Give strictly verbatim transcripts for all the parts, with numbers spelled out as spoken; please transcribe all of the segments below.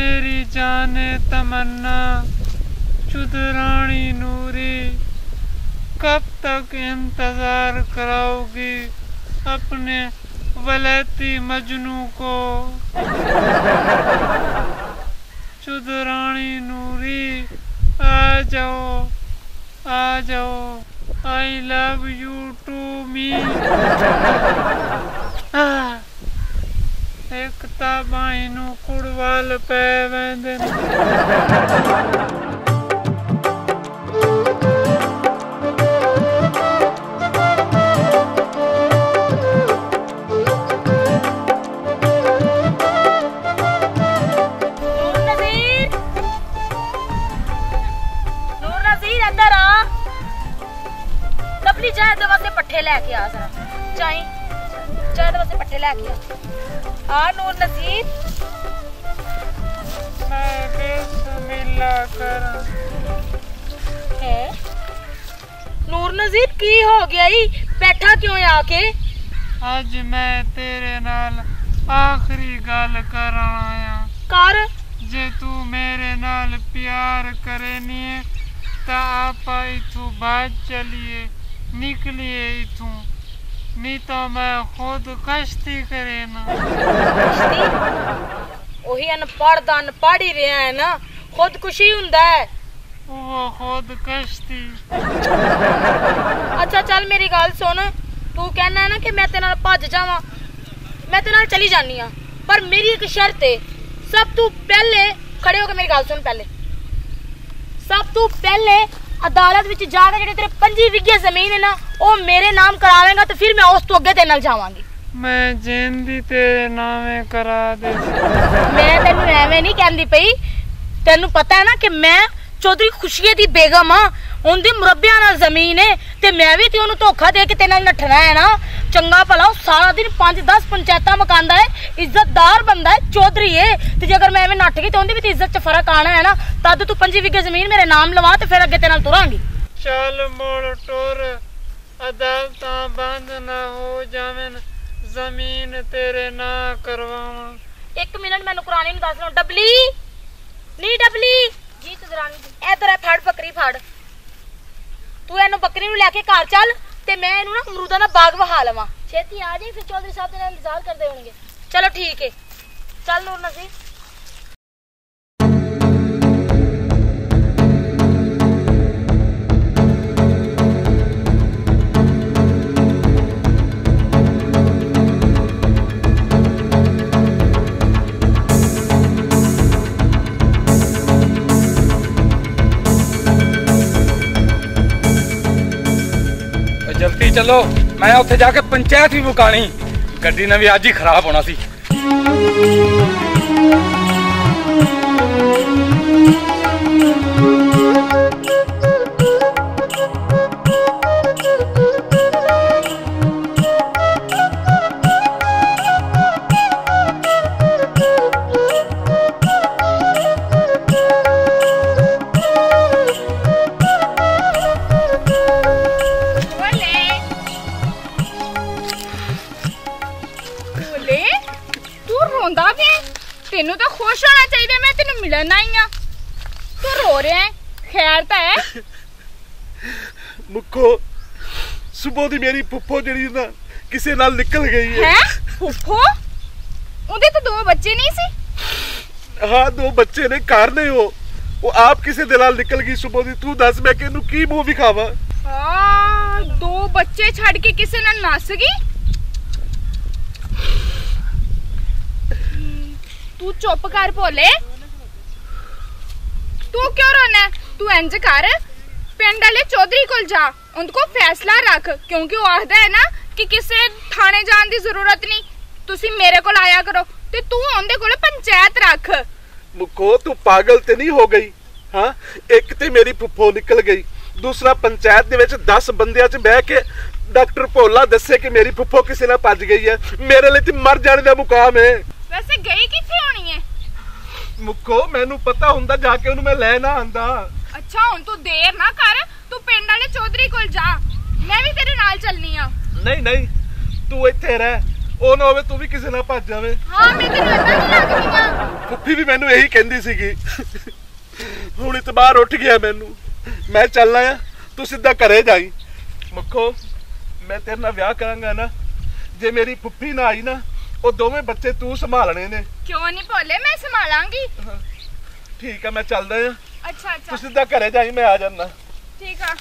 मेरी जाने तमन्ना चुदरानी नूरी, कब तक इंतजार कराओगी अपने वलैती मजनू को। चुदरानी नूरी आ जाओ आ जाओ, आई लव यू टू मी। एक ताबाई नू कुड़वाल पै वेंदे पट्ठे लेके आ जरा, चाई चाय दे वास्ते पट्ठे लेके आ। आ नूर नसीर, मैं बिस्मिल्लाह करा है। नूर नसीर की हो गया ही, बैठा क्यों आके? आज मैं तेरे नाल आखिरी गल करन आया। कर जे तू मेरे नाल प्यार करेनी है ता आपा इथू बाज चलिए, निकलिए इथू, नहीं तो मैं खुद कश्ती करे ना। ओही अनपढ़ दा अनपढ़ ही रहा है ना, खुद खुशी हुंदा है वो खुद कश्ती। अच्छा चल मेरी गल सुन, तू कहना है ना कि मैं तेरे नाल भज जावां, मैं तेरे नाल चली जानी हां, पर मेरी एक शर्त है। सब तू पहले खड़े होके मेरी गल सुन, पहले सब तू पहले अदालत विच जाके जेडे तेरे पंजी विघे जमीन है ना वो मेरे नाम करावेगा, तो फिर मैं उस तो अगे तेरे नाल जावांगी। मैं जेंदी तेरे नामे करा दे। मैं तेनू एवें नहीं कहंदी पई, तेनू पता है ना कि मैं चौधरी खुशिये दी बेगम हां, उनदी मुरब्बियां नाल जमीन है, ते मैं भी ते ओनू धोखा दे के तेरे नाल नठना है ना। चंगा भला सारा दिन पांच दस पंचायतां मकांदा है, इज्जतदार बंदा है, चौधरी है, ते जे अगर मैं एवें नठ गई तो उनदी भी इज्जत च फर्क आना है ना। तद तू पंजी विघे जमीन मेरे नाम लवा ते फिर अगे तेरे नाल तुरांगी। चल मोड़ टुर, अदालतां बंद ना हो जावेन, जमीन तेरे ना करवावां। एक मिनट मैं नुकरानी नूं दस लूं। डबली नी डबली जी चुदरानी जी, इधर है, फड़ बकरी फड़, तू इहनूं बकरी नूं लेके घर चल ते मैं इहनूं ना अमरूदां दा बाग वहा लवां। छेती आ जाई, फिर चौधरी साहब तेरे इंतजार करदे होणगे। चलो ठीक है, चल नूर नसीर। जल्दी चलो, मैं उत्थे जाके पंचायत भी मुकानी, गड्डी ने भी अज ही खराब होना सी। तेनू तो खुश होना चाहिए, मैं तेनू मिलन आई हां, तू रो रहा है, खैर तो है? मुक्को सुबह दी मेरी फुफ्फो जड़ी ना किसे नाल निकल गई है। हैं फुफ्फो? उनके तो दो बच्चे नहीं सी? हाँ दो बच्चे ने, कार नहीं हो, वो आप किसे दे नाल निकल गई सुबह दी, तू दस मैं किनू की मुंह विखावा। हां दो बच्चे छड़ के किसे नाल नस गई? तू चुप कर भोले, तू क्यों रोना है? तू इंज कर, पिंड वाले चौधरी कोल जा, उनको फैसला रख, क्योंकि वो आखदा है ना कि किसे थाने जाने की जरूरत नहीं, तुसी मेरे कोल आया करो, ते तू उनदे कोल पंचायत रख। मुक्को तू पागल ते नहीं हो गई? हाँ एक ते मेरी फुफ्फो निकल गई, दूसरा पंचायत दे विच दस बंदियां च बह के डॉक्टर भोला दसे कि मेरी फुफ्फो किसे नाल भज गई है, मेरे लिए ते मर जाने दा मुकाम है। वैसे गई किथे होनी है? मुक्को मैनू पता हुंदा जाके उन्हें मैं लेना आंदा। अच्छा हुण तू देर ना कर, तू पिंड वाले चौधरी कोल जा, मैं भी तेरे नाल चलनी आ। नहीं नहीं तू इत्थे रह, ਉਹ ਨਾ ਹੋਵੇ ਤੂੰ ਵੀ ਕਿਸੇ ਨਾਲ ਭੱਜ ਜਾਵੇਂ। ਹਾਂ ਮੈਂ ਤੈਨੂੰ ਏਦਾਂ ਨਹੀਂ ਲੱਗਦੀ ਆ। ਫੁੱਫੀ ਵੀ ਮੈਨੂੰ ਇਹੀ ਕਹਿੰਦੀ ਸੀਗੀ। ਹੁਣ ਇਤਬਾਰ ਉੱਠ ਗਿਆ ਮੈਨੂੰ। ਮੈਂ ਚੱਲਣਾ ਆ, ਤੂੰ ਸਿੱਧਾ ਘਰੇ ਜਾਈ। ਮੁੱਖੋ ਮੈਂ ਤੇਰੇ ਨਾਲ ਵਿਆਹ ਕਰਾਂਗਾ ਨਾ, ਜੇ ਮੇਰੀ ਫੁੱਫੀ ਨਾ ਆਈ ਨਾ, ਉਹ ਦੋਵੇਂ ਬੱਚੇ ਤੂੰ ਸੰਭਾਲਣੇ ਨੇ। ਕਿਉਂ ਨਹੀਂ ਭੋਲੇ, ਮੈਂ ਸੰਭਾਲਾਂਗੀ। ਠੀਕ ਆ, ਮੈਂ ਚੱਲਦਾ ਆ। ਅੱਛਾ ਅੱਛਾ ਤੂੰ ਸਿੱਧਾ ਘਰੇ ਜਾਈ, ਮੈਂ ਆ ਜਾਣਾ। ਠੀਕ ਆ।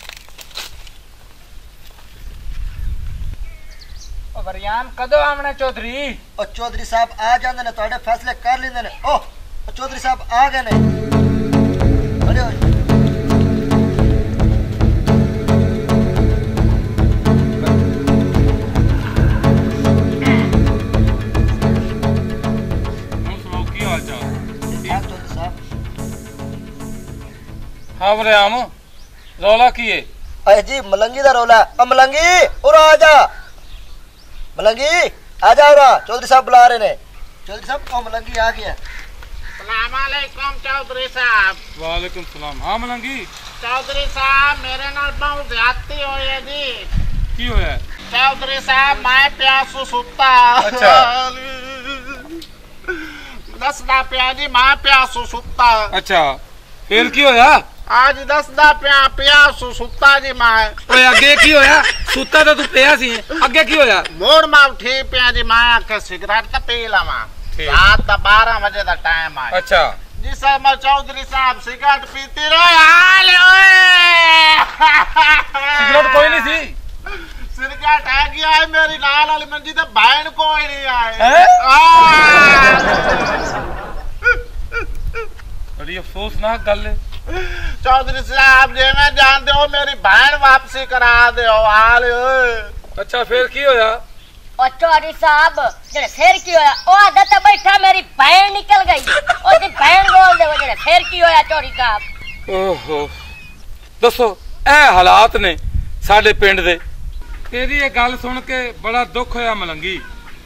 ਵਰਿਆਮ ਕਦੋਂ ਆਵਣਾ ਚੌਧਰੀ? ਉਹ ਚੌਧਰੀ ਸਾਹਿਬ ਆ ਜਾਂਦੇ ਨੇ, ਤੁਹਾਡੇ ਫੈਸਲੇ ਕਰ ਲੈਂਦੇ ਨੇ। ਓਹ ਚੌਧਰੀ ਸਾਹਿਬ ਆ ਗਏ ਨੇ। ਅਰੇ ਕੀ ਹਾਲ ਚਾਲ? ਚੌਧਰੀ ਸਾਹਿਬ हाँ वरियाम, रौला की है? अरे जी मलंगी दा रौला। अब मलंगी उरा आ जा, मलंगी आ जा उरा, चौधरी साहब बुला रहे ने। चौधरी साहब ओ मलंगी आ गया। सलाम अलैकुम चौधरी साहब। वालेकुम सलाम। हाँ मलंगी चौधरी साहब मेरे नाल बहुत ज्यादती होई है जी। की होया? चौधरी साहब मैं प्यासू सुता। अच्छा। दसदा पिया जी मैं प्यासू सुता। अच्छा फिर की होया? आज दसदा पिया प्यासू सुता जी मैं। ओए अगे की होया? सुता तो तू पिया सी, अगे की होया? मोड़ मां उठी पिया जी मैं आके सिगरेट तो पी लवा। रात दा बारह बजे दा टाइम आया। अच्छा जी सर मैं चौधरी साहब सिगरेट पीती रहे। हाल ओए सिगरेट कोई नहीं थी। सिगरेट है गया है मेरी लाल वाली मंजी ते बहन कोई नहीं आए। बड़ी अफसोसनाक गल है। चौधरी साहब जी मैं जानते हो मेरी बहन वापसी करा दे। हाल ओए अच्छा फिर की होया? और चौधरी साहब जेड़े फिर की होया? ओ आदत बैठा मेरी बहन निकल गई। ओ दी बहन बोल दे जेड़े फिर की होया चौधरी साहब? ओहो दसो ए हालात ने साडे पिंड दे। तेरी ये गल सुन के बड़ा दुख होया मलंगी।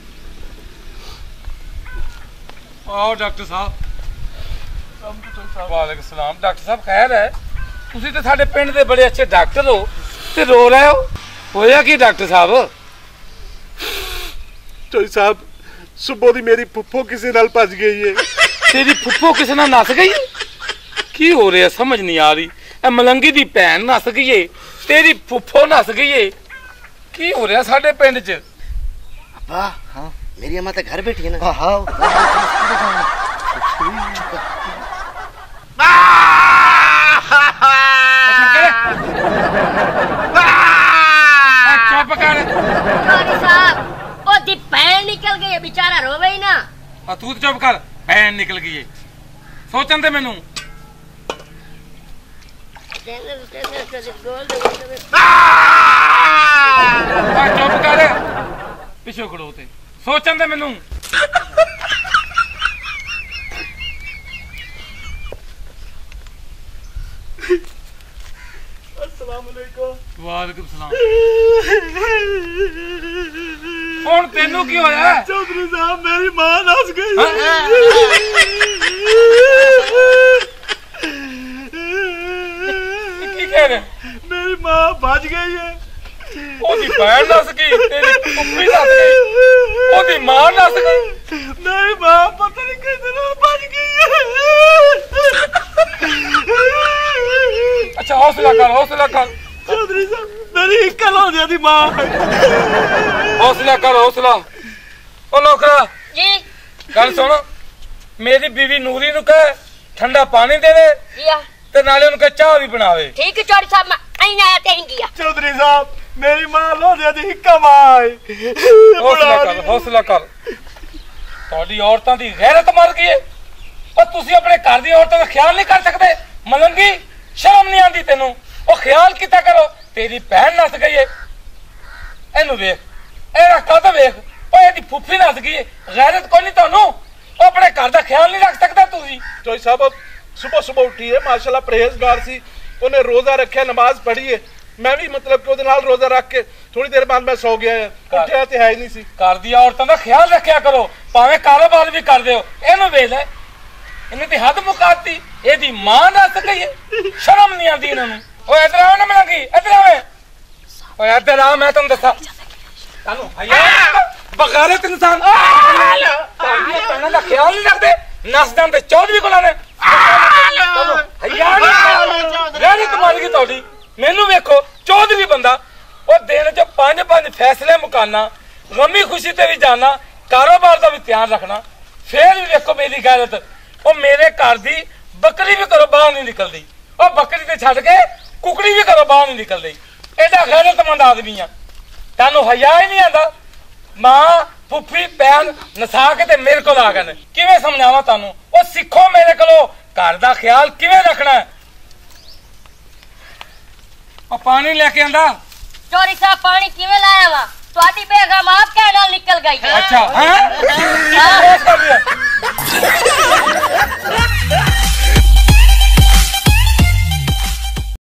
आओ डॉक्टर साहब। वालेकुम सलाम। डॉक्टर साहब खैर है? तुसी ते साडे पिंड दे बड़े अच्छे डॉक्टर हो ते रो रहे हो, होया की डॉक्टर साहब? चौधरी साहब सुबह दी मेरी फुफ्फो किसी नाल भज गई है। तेरी फुफ्फो किसी नाल नस गई? की हो रहा समझ नहीं आ रही। ए मलंगी दी भैन नस गई है, तेरी फुफ्फो नस गई है, की हो रहा साडे पिंड च? अब्बा हाँ मेरी अम्मा तो घर बैठी है ना। हाँ हाँ चुप कर। चौधरी साहब ओ दी बहन निकल गई है, बेचारा रोवे ही ना। आ तू तो चुप कर। बहन निकल गई है सोचन दे मैनू। चुप कर पिछो खड़ो ते सोचन दे मैनू। वालेकुम सलाम। हुण तेनू की होया? चौधरी साहब मेरी मां नस गई। की कह रहे? मेरी मां भज गई है। ओदी भैन नस गई, तेरी पुप्पी नस गई, ओदी मां नस गई। मेरी मां पता नहीं किधर भज गई है। अच्छा हौसला कर, हौसला कर। चौधरी साहब मेरी इक्कल हो जाती मां। हौसला कर हौसला। ओ नौकरा जी गल सुन, मेरी बीवी नूरी नु कह ठंडा पानी दे दे जिया ते नाले उनके चाह भी बनावे। ठीक है चौधरी साहब मैं आई आया ते गया। चौधरी साहब मेरी मां लो जाती हिक्का माए। हौसला कर, हौसला कर। ਤੁਹਾਡੀ औरतां दी गैरत मर गई है। और तुसी अपने घर दी औरतां दा ख्याल नहीं कर सकते? मलंगी शर्म नहीं आती तेनू? ओ ख्याल किता करो, तेरी भैन नस गई है। एनू वेख, एदा कद वेख, ओ एदी फुफी नस गई है। गैरत कोई नहीं तन्नू? ओ अपने घर दा ख्याल नहीं रख सकदा तुसी? चौधरी साहब सुबह सुबह उठी है माशाल्लाह परहेजगार सी, उन्हें रोजा रखा, नमाज पढ़ी है। मैं भी मतलब कि ओदे नाल रोजा रख के थोड़ी देर बाद मैं सो गया है। उठिया ते है ही नहीं सी। घर दी औरतां दा ख्याल रखिया करो, भावें कारोबार भी कर दिओ। एनू वेख ले, इन्हें ती हद मुकाती। एदी मां नस गई है, शर्म नहीं आती इन्हां नूं। ओ इधर आओ ना मलंगी, इधर आवे। ओ इधर आ, मैं तुहानू दस्सां। तानू हया ਬਗੈਰਤ ਇਨਸਾਨ ਭੈਣਾਂ ਦਾ ਖਿਆਲ ਨਹੀਂ ਰੱਖਦੇ ਨਸ ਜਾਂਦੇ ਚੌਧਰੀ ਕੋਲਾਂ ਨੇ ਗੈਰਤ ਮਰ ਗਈ ਤੁਹਾਡੀ ਮੈਨੂੰ ਵੇਖੋ ਚੌਧਰੀ ਬੰਦਾ ਉਹ ਦਿਨ ਚ ਪੰਜ ਪੰਜ ਫੈਸਲੇ ਮੁਕਾਨਾ ਗਮੀ ਖੁਸ਼ੀ ਤੇ ਵੀ ਜਾਣਾ ਕਾਰੋਬਾਰ ਦਾ ਵੀ ਧਿਆਨ ਰੱਖਣਾ ਫੇਰ ਵੀ ਵੇਖੋ ਮੇਰੀ ਗੈਰਤ ਉਹ ਮੇਰੇ ਘਰ ਦੀ ਬੱਕਰੀ ਵੀ ਘਰੋਂ ਬਾਹਰ ਨਹੀਂ ਨਿਕਲਦੀ ਉਹ ਬੱਕਰੀ ਤੇ ਛੱਡ ਕੇ ਕੁਕੜੀ ਵੀ ਘਰੋਂ ਬਾਹਰ ਨਹੀਂ ਨਿਕਲਦੀ ਐਡਾ ਗੈਰਤਮੰਦ ਆਦਮੀ ਆ ਤੈਨੂੰ ਹਯਾ ਹੀ ਨਹੀਂ ਆਂਦਾ ਮਾਂ ਫੁੱਫੀ ਭੈਣ ਨਸਾ ਕੇ ਤੇ ਮੇਰੇ ਕੋਲ ਆ ਗਏ ਕਿਵੇਂ ਸਮਝਾਵਾਂ ਤੁਹਾਨੂੰ ਉਹ ਸਿੱਖੋ ਮੇਰੇ ਕੋਲੋਂ ਘਰ ਦਾ ਖਿਆਲ ਕਿਵੇਂ ਰੱਖਣਾ ਉਹ ਪਾਣੀ ਲੈ ਕੇ ਆਂਦਾ ਚੋਰੀ ਸਾਹਿਬ ਪਾਣੀ ਕਿਵੇਂ ਲਾਇਆ ਵਾ ਤੁਹਾਡੀ ਬੇਗਮ ਆਪ ਕਹਿ ਨਾਲ ਨਿਕਲ ਗਈ ਅੱਛਾ ਹਾਂ